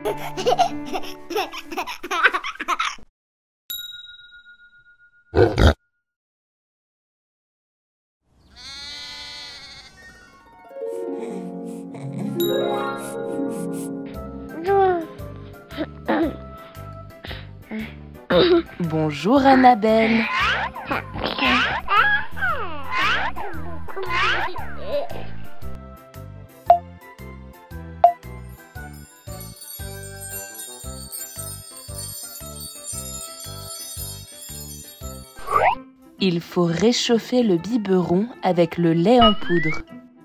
Bonjour Annabelle. Il faut réchauffer le biberon avec le lait en poudre.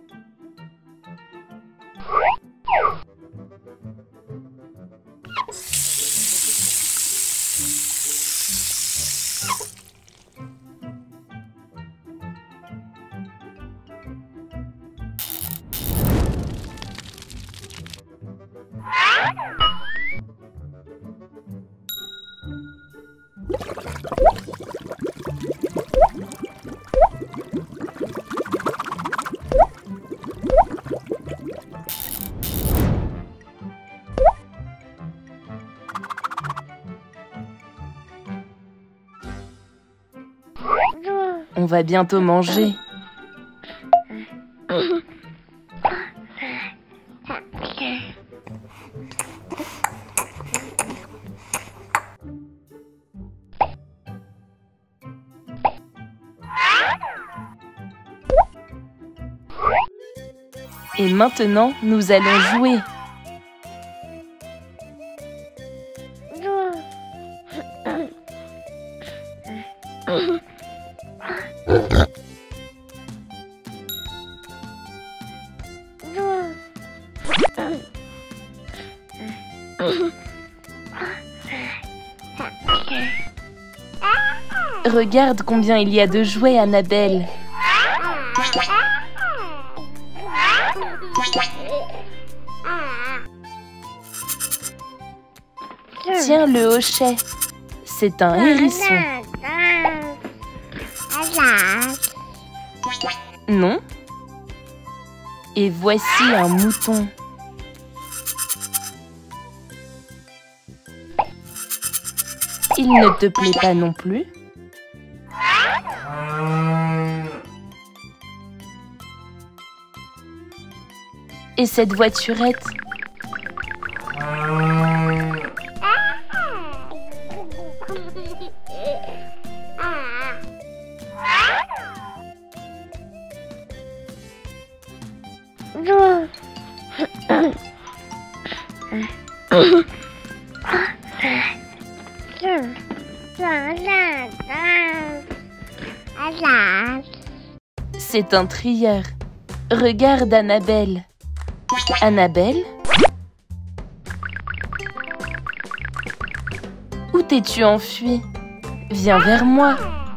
On va bientôt manger. Et maintenant, nous allons jouer. Regarde combien il y a de jouets, Annabelle. Tiens le hochet. C'est un hérisson. Non? Et voici un mouton. Il ne te plaît pas non plus? Et cette voiturette? C'est un trieur. Regarde Annabelle. Annabelle? Où t'es-tu enfuie? Viens vers moi.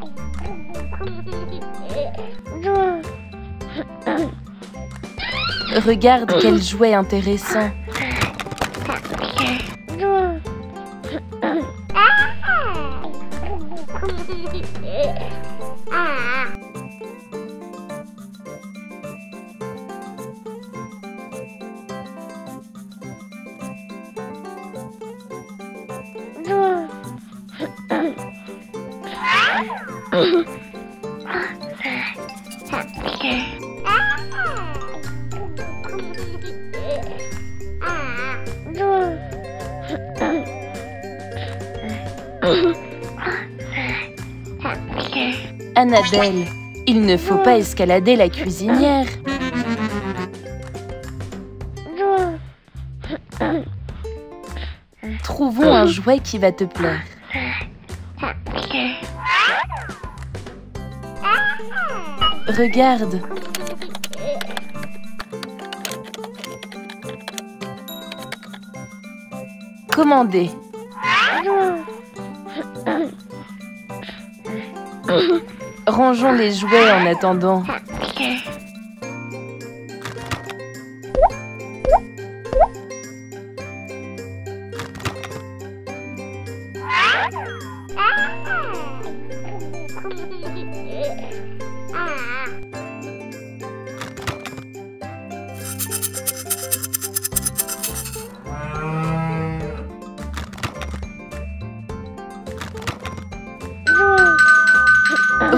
Regarde quel jouet intéressant. Annabelle, il ne faut pas escalader la cuisinière. Trouvons un jouet qui va te plaire. Regarde. Commandez. Rangeons les jouets en attendant.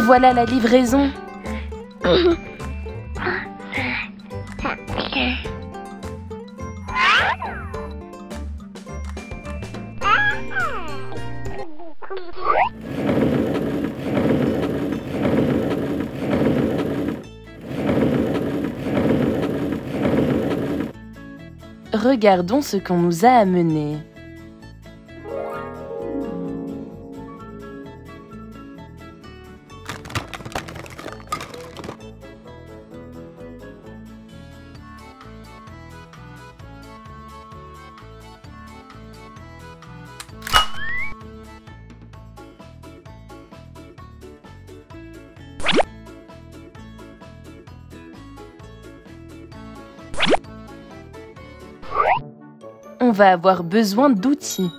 Voilà la livraison. Regardons ce qu'on nous a amené. On va avoir besoin d'outils.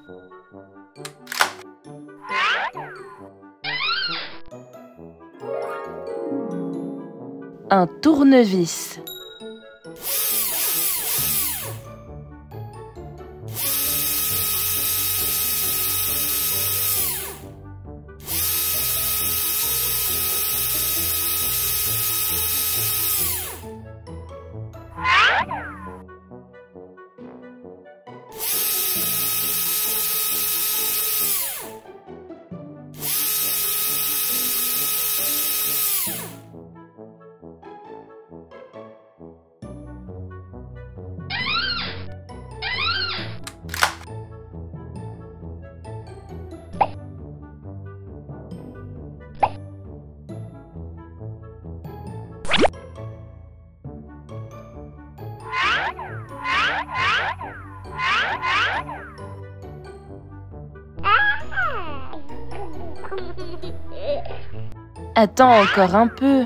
Un tournevis. Attends encore un peu.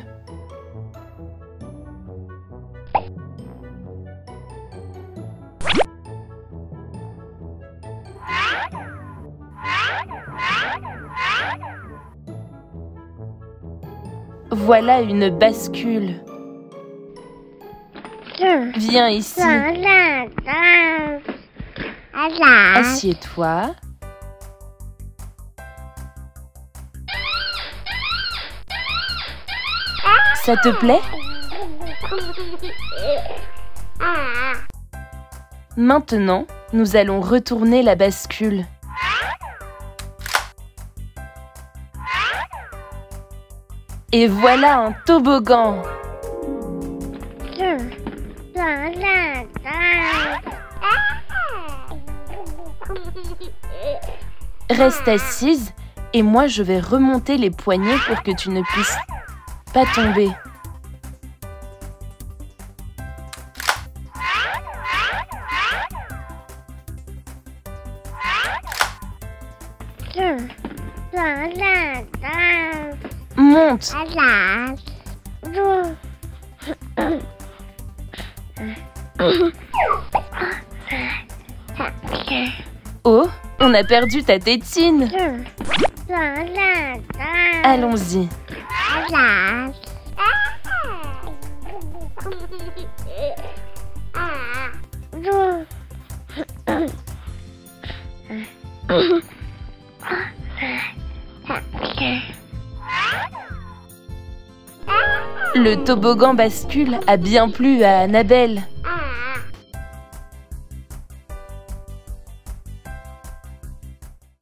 Voilà une bascule. Viens ici. Assieds-toi. Ça te plaît? Maintenant, nous allons retourner la bascule. Et voilà un toboggan. Reste assise et moi je vais remonter les poignets pour que tu ne puisses pas tomber. Monte. Oh, on a perdu ta tétine. Allons-y. Le toboggan bascule a bien plu à Annabelle.